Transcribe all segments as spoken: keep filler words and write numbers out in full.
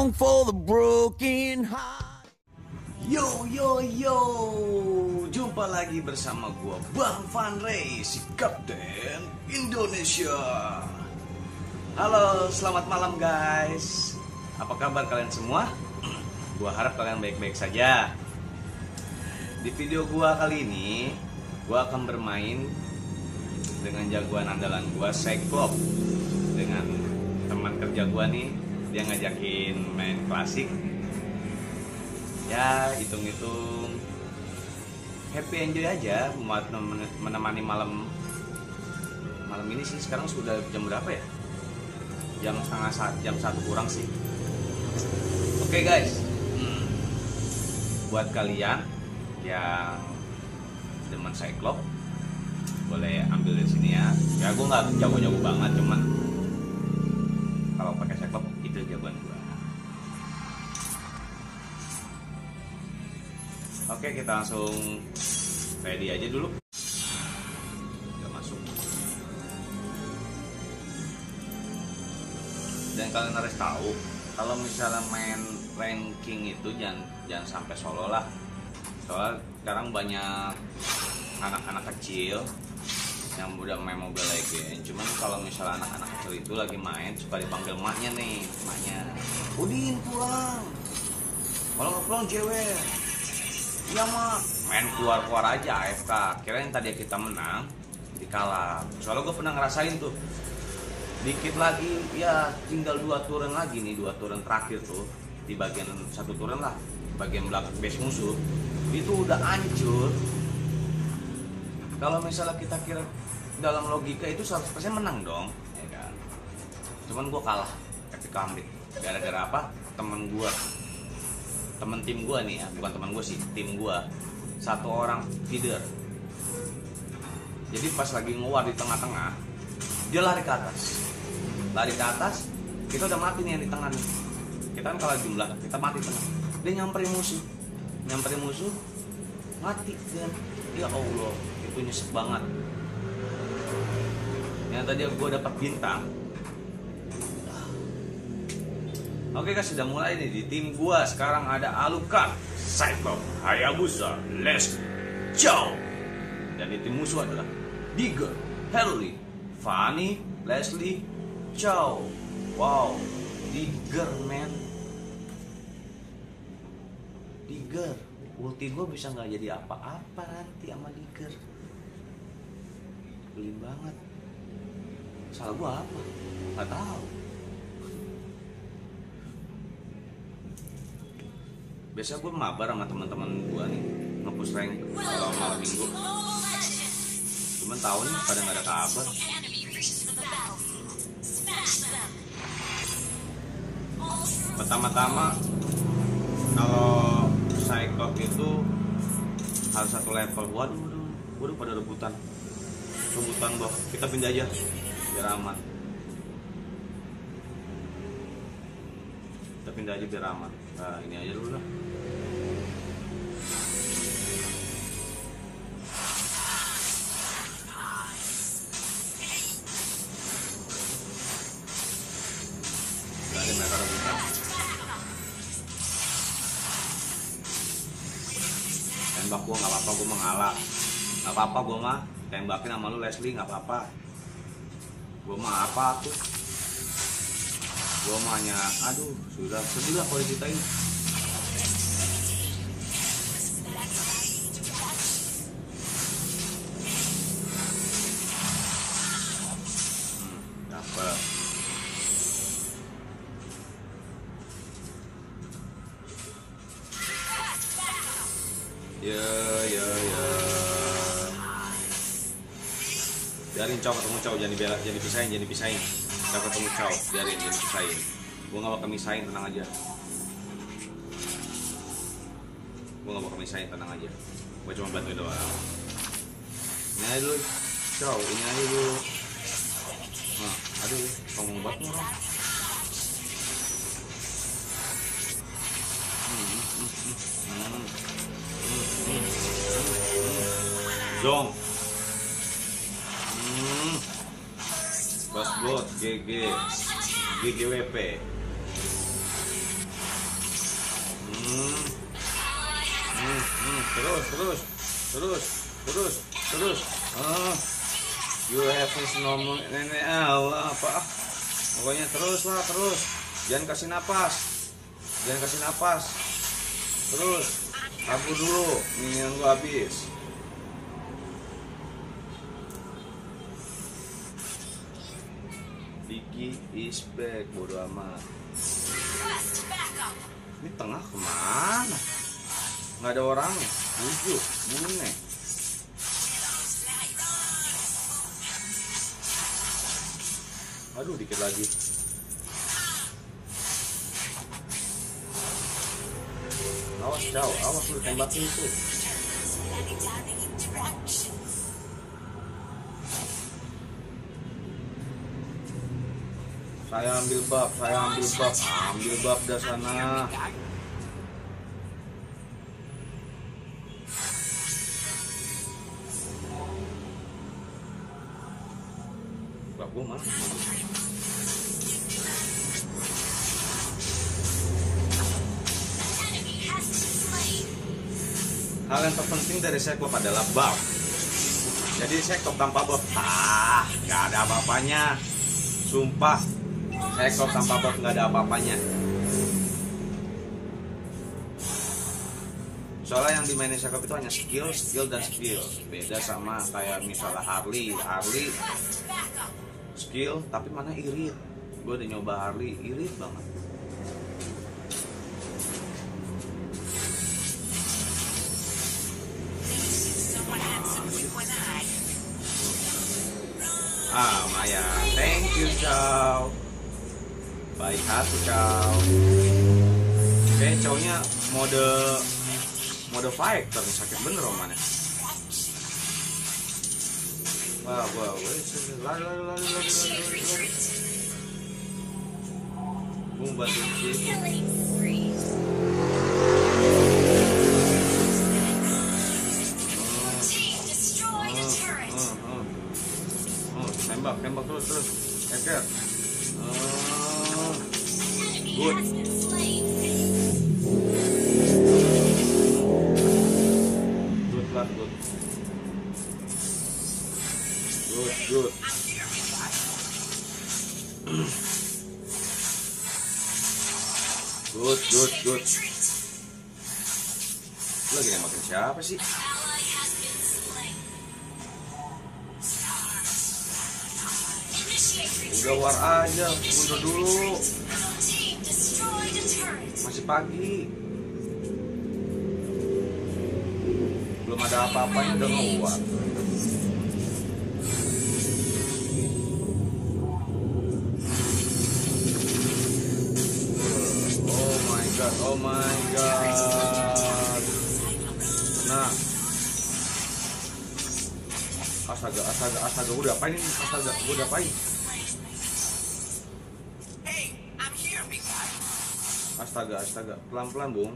song for the broken heart. Yo yo yo, jumpa lagi bersama gua Bang Van Ray, si Kapten Indonesia. Halo, selamat malam guys. Apa kabar kalian semua? Gua harap kalian baik-baik saja. Di video gua kali ini, gua akan bermain dengan jagoan andalan gua, Cyclops. Dengan teman kerja gua nih, dia ngajakin main klasik. Ya, hitung-hitung happy enjoy aja buat menemani malam malam ini sih. Sekarang sudah jam berapa ya? Jam setengah saat, jam satu kurang sih. Oke okay, guys, hmm. buat kalian yang demen Cyclops boleh ambil di sini ya. Ya gue nggak jago-jago banget, cuman kalau pakai Cyclops itu jagoan gue. Oke, kita langsung ready aja dulu. Kita masuk. Dan kalian harus tahu, kalau misalnya main ranking itu jangan jangan sampai solo lah. Soalnya sekarang banyak anak-anak kecil yang udah main Mobile Legends. Cuman kalau misalnya anak-anak kecil itu lagi main, suka dipanggil maknya nih, maknya. Udin pulang. Kalau nggak pulang cewek. Iya mak, main keluar-keluar aja A F K. Kirain tadi kita menang, dikalah. Soalnya gue pernah ngerasain tuh. Dikit lagi, ya tinggal dua turun lagi nih, dua turun terakhir tuh. Di bagian satu turun lah, bagian belakang base musuh. Itu udah hancur. Kalau misalnya kita kira dalam logika itu seratus persen menang dong, ya kan? Cuman gue kalah, epic comeback. Gara-gara apa? Temen gue, temen tim gue nih ya, bukan teman gue sih, tim gue, satu orang feeder. Jadi pas lagi nguar di tengah-tengah, dia lari ke atas, lari ke atas, kita udah mati nih yang di tengah nih. Kita kan kalah jumlah, kita mati tengah. Dia nyamperin musuh, nyamperin musuh, mati kan? Ya Allah, itu nyesek banget. Yang tadi gue dapat bintang. Oke guys, sudah mulai nih di tim gua. Sekarang ada Alucard, Cyclops, Hayabusa, Leslie, Chow. Dan di tim musuh adalah Digger, Harley, Fanny, Leslie, Chow. Wow, Digger man. Digger, ulti gua bisa nggak jadi apa-apa nanti sama Digger. Beli banget. Salah gua apa? Nggak tahu. Biasa gue mabar sama teman-teman gue nih, nge-push rank kalau malam minggu. Cuman tahu nih pada nggak ada kabar. Pertama-tama kalau Cyclops itu harus satu level. Waduh, waduh, waduh pada rebutan, rebutan bos. Kita pindah aja biar aman. Kita pindah aja biar aman. Nah, ini aja dulu lah. Jadi mereka rebutan. Tembak gua nggak apa-apa, gua mengalah. Nggak apa-apa gua mah tembakin sama lu Leslie, nggak apa-apa. Gua mah apa tuh? Gua mah hanya, aduh, sudah sedih lah kalau diceritain. Hmm, dapet. Ya, ya, ya. Biarin Chow ketemu Chow, jangan dibela, jangan dipisahin, jangan dipisahin. Udah ketemu Chow, biarin, jangan dipisahin. Gue gak bakal misahin, tenang aja. Gue gak bakal misahin, tenang aja. Gue cuma bantuin doang. Ini aja dulu, Chow, ini aja dulu. Nah, aduh, ngomong banget orang. Hmm, hmm, hmm, hmm, hmm, hmm, hmm. Zong. Hmm. Bos bot G G G G W P. terus terus terus terus terus ah you have this normal nenek Allah apa pokoknya terus lah terus, jangan kasih napas jangan kasih napas terus, kabur dulu minion gua habis. Vicky is back, bodo amat. Ini tengah kemana? Nggak ada orangnya. Tujuh, bune. Aduh, dikit lagi. Awas jauh, awas lu tembakin tuh. Saya ambil bab, saya ambil bab, ambil bab dah sana. Bab gua mana? Hal yang terpenting dari sekop adalah bab. Jadi sekop tanpa bab, ah, nggak ada apa-apanya. Sumpah. Sekop tanpa bot nggak ada apa-apanya. Soalnya yang dimainin sekop itu hanya skill, skill dan skill. Beda sama kayak misalnya Harley, Harley skill tapi mana irit. Gue udah nyoba Harley, irit banget. Ah, Maya, thank you, Chow. Baik hati kau. Kayak cowoknya mode mode fighter sakit bener omongannya. Wah wah wah lari lari lari lari lari lari. Bung bantu sih. Tembak tembak terus terus. Eker. Good. Good lah, good. Good, good. Good, good, good. Lu lagi nembakin siapa sih? Udah war aja, mundur dulu. Masih pagi. Belum ada apa-apanya udah ngewar. Oh my god, oh my god. Nah. Astaga, astaga, astaga, udah apain ini? Astaga, udah apain? Astaga, astaga, pelan-pelan Bung.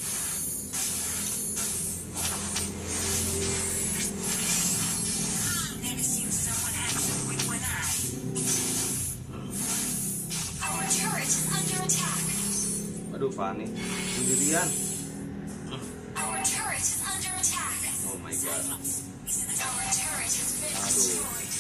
Aduh, Fanny, sendirian. Oh my god. Aduh.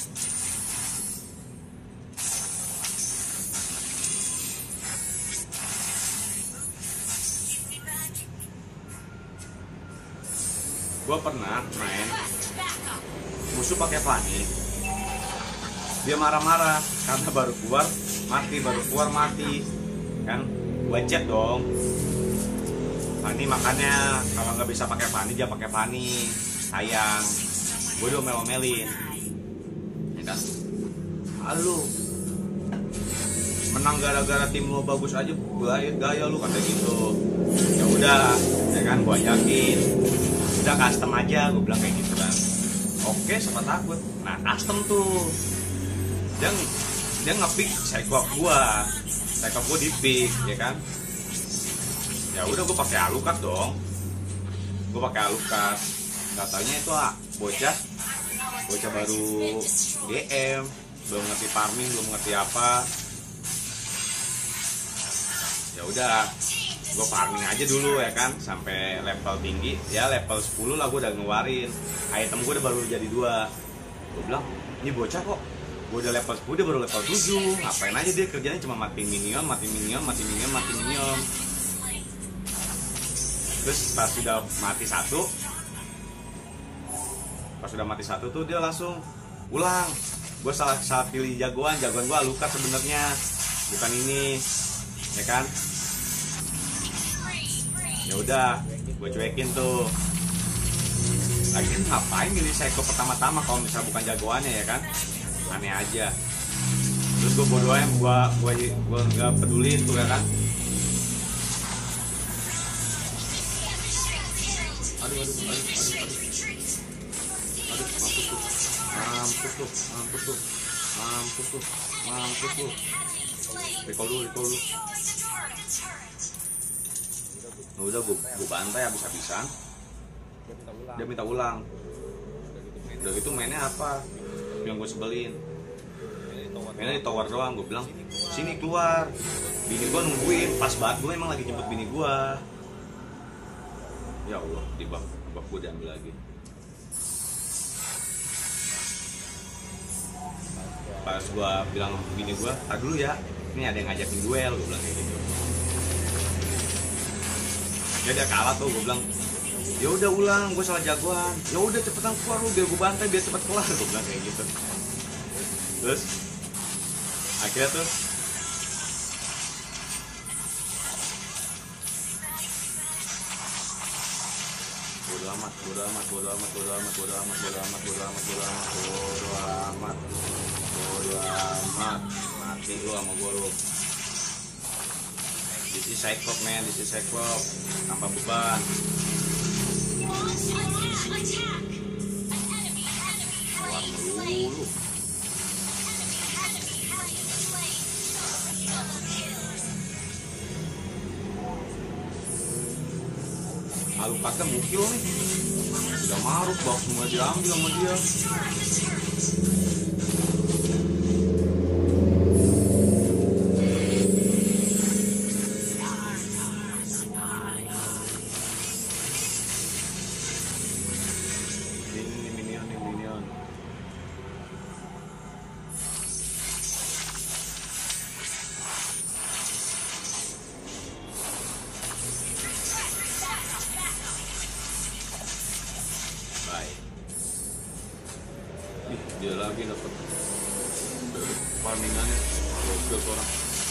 Gue pernah main musuh pakai Fanny, dia marah-marah karena baru keluar mati, baru keluar mati kan, gue chat dong Fanny, makanya kalau nggak bisa pakai Fanny jangan pakai Fanny, sayang. Gue udah omel-omelin ya kan, halo menang gara-gara tim lo bagus aja gaya, gaya lu kata gitu. Ya udah ya kan, gue yakin udah custom aja, gue bilang kayak gitu kan. Oke, sama takut. Nah, custom tuh dia dia ngepick sekop gua, sekop gua di pick ya kan. Ya udah gue pakai Alucard dong, gue pakai Alucard. Katanya itu ah, bocah bocah baru G M, belum ngerti farming, belum ngerti apa. Ya udah gue farming aja dulu ya kan sampai level tinggi, ya level sepuluh lah gue udah ngeluarin item gue udah baru jadi dua. Gue bilang ini bocah kok gue udah level sepuluh dia baru level tujuh, ngapain aja dia kerjanya cuma mati minion mati minion mati minion mati minion. Terus pas sudah mati satu pas sudah mati satu tuh dia langsung ulang. Gue salah salah pilih jagoan, jagoan gue Alucard sebenarnya, bukan ini, ya kan? Ya udah, gue cuekin tuh. Lagi ngapain milih Psycho pertama-tama kalau misalnya bukan jagoannya ya kan? Aneh aja. Terus gue bodohnya, gue gue gue nggak peduli tuh ya kan? Aduh aduh aduh aduh aduh. Aduh, mampus tuh, mampus tuh, mampus tuh, mampus tuh, mampus tuh. Recall dulu, recall dulu. Nah, udah gue gue bantai habis-habisan. Dia minta ulang. Udah gitu mainnya apa? Yang gue sebelin. Mainnya di tower doang. Gue bilang sini keluar. Bini gue nungguin. Pas banget gue emang lagi jemput bini gue. Ya Allah, di bak bak gue diambil lagi. Pas gue bilang bini gue, ah dulu ya, ini ada yang ngajakin duel, gue bilang kayak gitu. Ya dia kalah tuh, gue bilang, ya udah ulang, gue salah jagoan. Ya udah cepetan keluar lu, biar gue bantai, biar cepet kelar, gue bilang kayak gitu. Terus akhirnya tuh bodo amat, bodo amat, bodo amat, bodo amat, bodo amat, bodo amat, bodo amat, bodo amat, bodo amat, bodo amat, mati lu sama gue lu. This is Cyclops man, this is Cyclops, tanpa beban. Keluar melulu. Alucardnya mukil nih, udah maruk, bau semua diambil sama dia. Ini minion, ini minion. Ih, dia lagi dapat farmingannya gokil orang.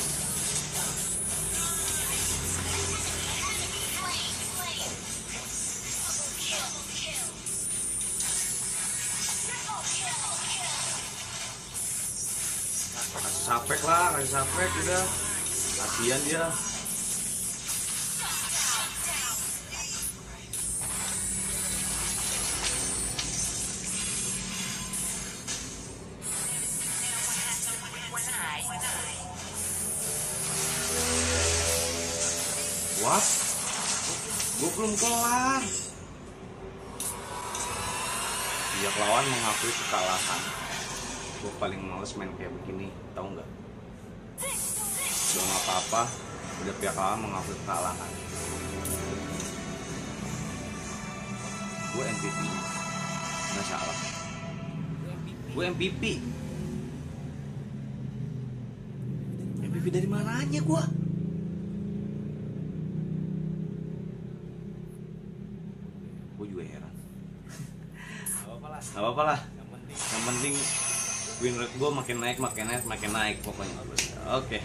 Kasih sapek lah, kasih sapek udah. Kasian dia. What? Gue belum kelar. Pihak lawan mengakui kekalahan. Gue paling males main kayak begini, tahu nggak? Udah nggak apa-apa, udah pihak lawan mengakui kekalahan. Gue M V P, nggak salah. Gue M V P. M V P dari mananya gue? Gue juga heran. Gak apa-apa lah. Yang penting win rate gue makin naik, makin naik, makin naik pokoknya. Oke.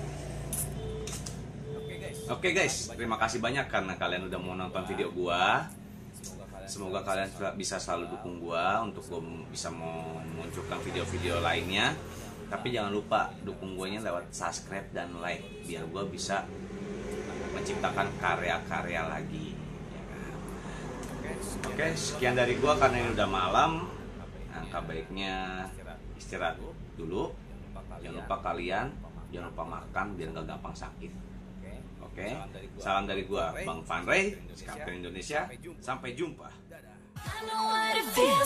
Oke guys, terima kasih banyak karena kalian udah mau nonton video gue. Semoga kalian bisa selalu dukung gue untuk gue bisa memunculkan video-video lainnya. Tapi jangan lupa dukung gue nya lewat subscribe dan like biar gue bisa menciptakan karya-karya lagi. Oke, sekian dari gua karena ini udah malam. Angka baiknya istirahat dulu. Jangan lupa kalian jangan lupa makan biar nggak gampang sakit. Oke, salam dari gua Bang Van Ray, Kapten Indonesia. Sampai jumpa.